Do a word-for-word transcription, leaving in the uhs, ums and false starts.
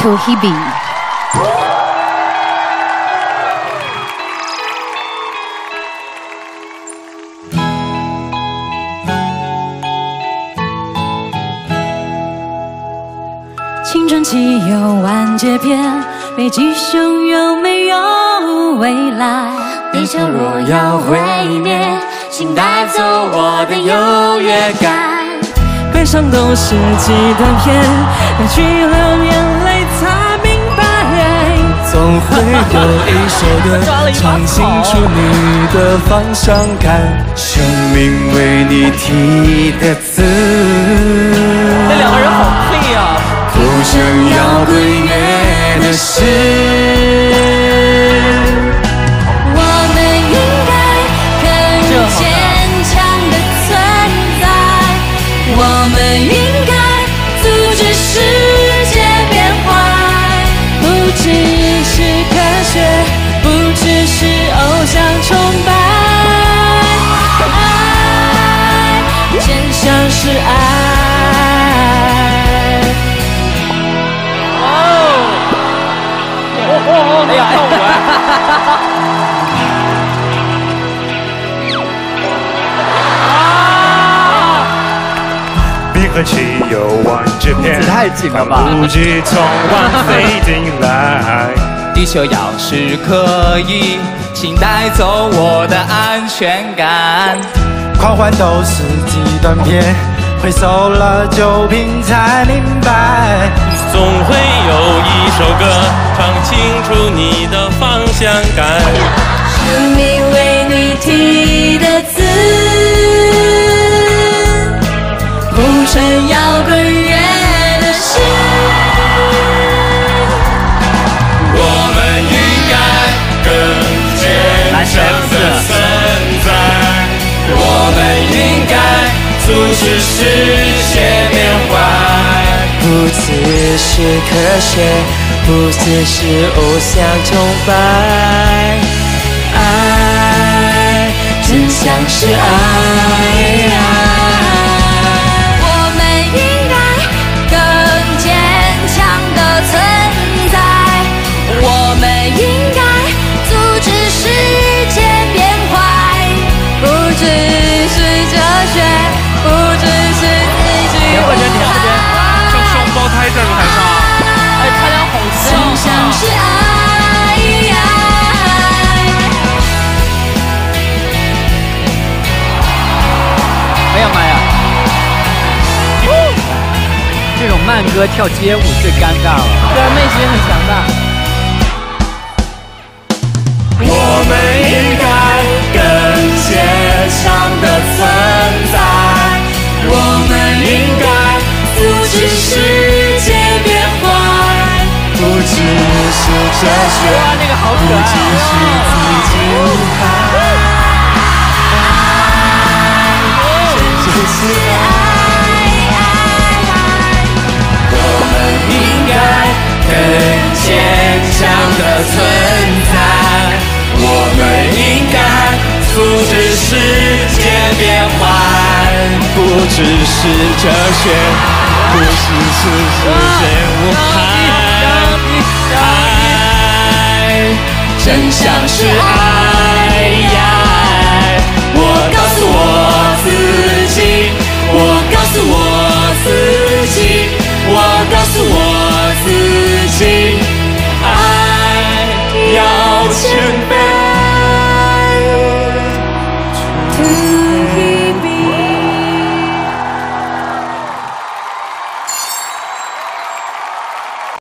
To Hebe。 青春期有完结篇，北极熊有没有未来？地球若要毁灭，请带走我的优越感。悲伤都是极短片，要去流眼泪才明白。 总会有一首歌唱清楚你的方向感，生命为你提的字。 那两个人好配啊！ 不想要归月的事， 我们应该更坚强的存在，我们应该阻止世界变坏，不只是科学，不只是偶像崇拜，爱真相是爱。 哎呀，跳舞啊！冰河期有完结篇， 太紧了吧！ 不及从晚飞进来。 地球要是可以，请带走我的安全感。 狂欢都是极短片，回首了酒瓶才明白。 总会有一首歌唱清楚你的方向感， 生命为你提的字，不成摇滚乐的诗。 我们应该更坚强的存在，我们应该阻止世界变坏。 不只是科学，不只是偶像崇拜，爱真相是爱。 我们应该更坚强的存在，我们应该阻止世界变坏，不只是哲学，不只是自己无害。 胞胎站在台上， 哎，他俩好像真相是爱。 哎呀妈呀！这种慢歌跳街舞最尴尬了。对，妹子也很强大。 我们应该更坚强的存在，我们应该阻止世界变坏，不只是哲学， 哇，那个好可不爱只是自己无害，真正是爱。我们应该更坚强的存在，我们应该阻止世界变坏，不只是哲学，不只是世界无害，爱真相是爱。